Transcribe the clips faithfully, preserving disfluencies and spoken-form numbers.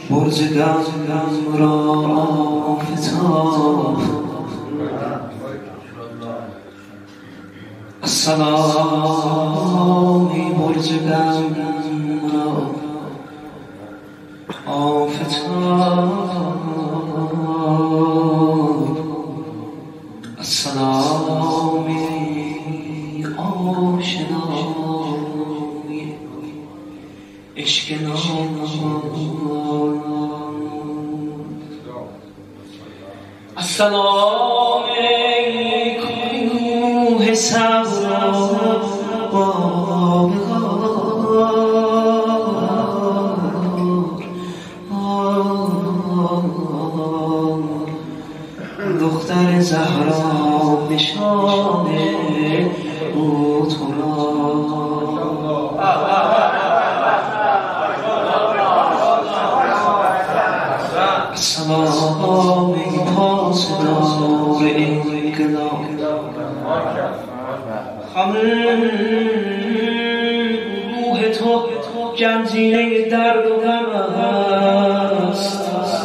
برج گنم را فتاد السلامی برج گنم را آفتاب السلامی آشنای عشق نام السلام ای کوه صبر دختر زهرا نشان او تو را السلام ای پاسدار انقلاب همه روح تو گنجینه درد و غم است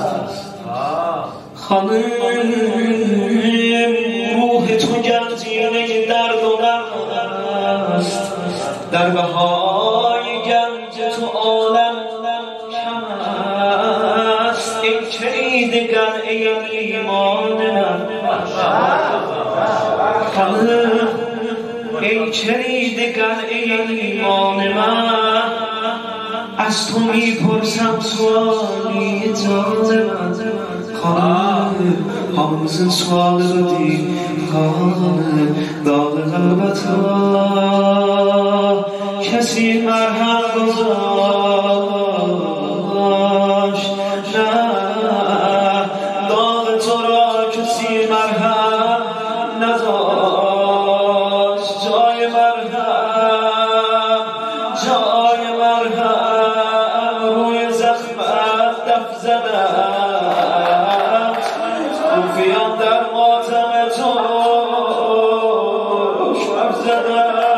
همه روح تو گنجینه درد و غم است در بهای گنج تو عالم کم است ای چریدگان ای ایمان من ای چریدگان ای ایمان من از تو میپرسم سوالی جان من خانه همز سوال بدی خانه داغ قلبت را کسی مرهم گذاشت نه داغ تو را کسی مرهم نداشت جای مرهم جای مرهم روی زخمت دف زدم صوفیان در ماتم تو شب زدم